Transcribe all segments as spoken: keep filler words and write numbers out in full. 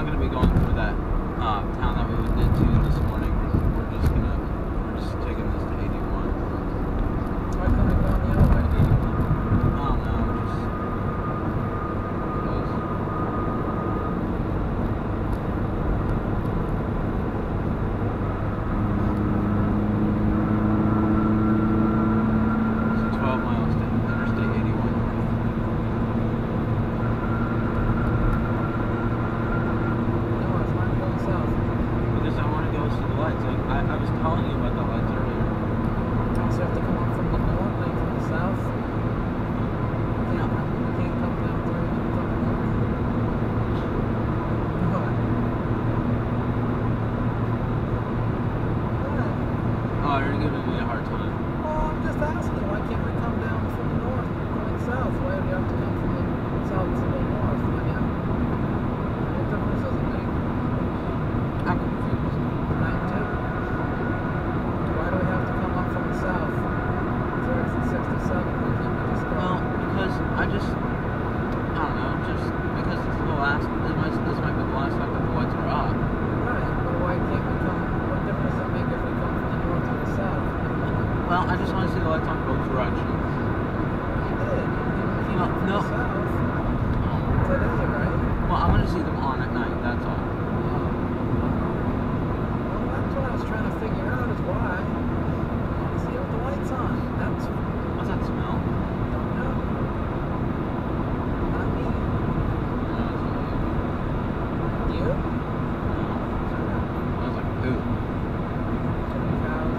not going to be going through that uh, town that we did to this morning. We're just gonna, we're just taking this to eighty-one. Why couldn't it go on the other way? I don't know, just because. So twelve miles to Interstate eighty-one. No, it's not going south. Because I want to go see the lights. Like I, I was telling you about the lights earlier. So you have to come up from the north, then from the south. You No. can't, you can't come down through and come north. What? What? Oh, you're giving me a hard time. Oh, I'm just asking, why can't we come down from the north going south? Why do you have to come from the south to the north? I mean, what difference does it make? I'm confused. Nine two. Why do we have to come up from the south? To exit sixty-seven. Why can't we just go? Well, because I just, I don't know, just because it's the last, it might, this might be the last time that the lights are up. Right, but why can't we come? What difference does it make if we come from the north to the south? Well, I just want to see the lights on both directions. You did. You came No, from no. the south today, right? Well, I want to see them on at night, that's all. Well, that's what I was trying to figure out is why. I want to see all the lights on. That's What's that smell? don't know. Not me. No, it's not you. You? No. I was like, ooh. Cows.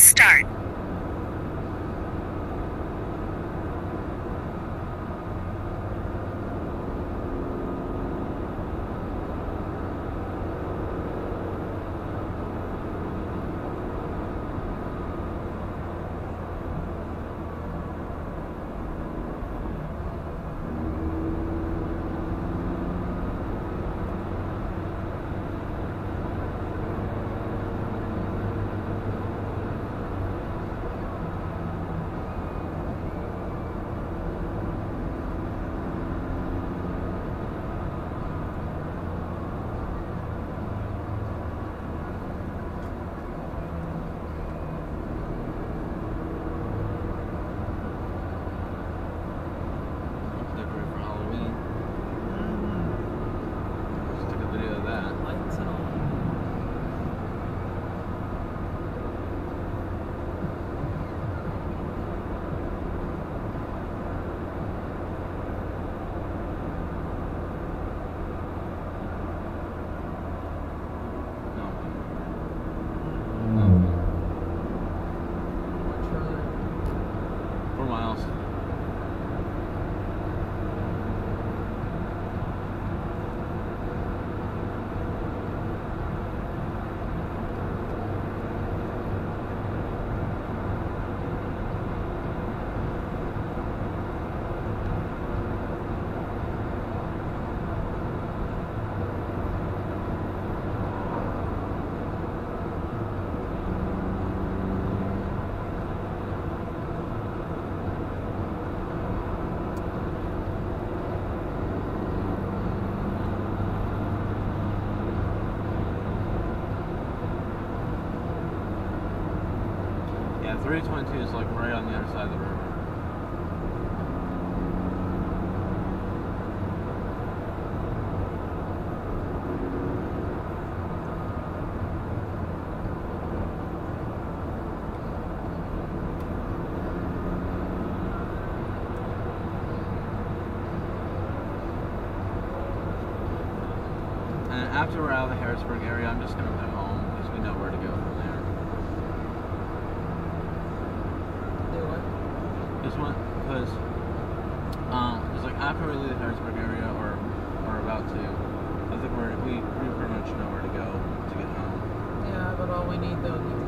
start. three twenty-two is like right on the other side of the river. And after we're out of the Harrisburg area, I'm just going to head home because we know where to go from there. This one, because um, it's like after we leave the Harrisburg area, or or about to, I think we're we we pretty much know where to go to get home. Yeah, but all we need though.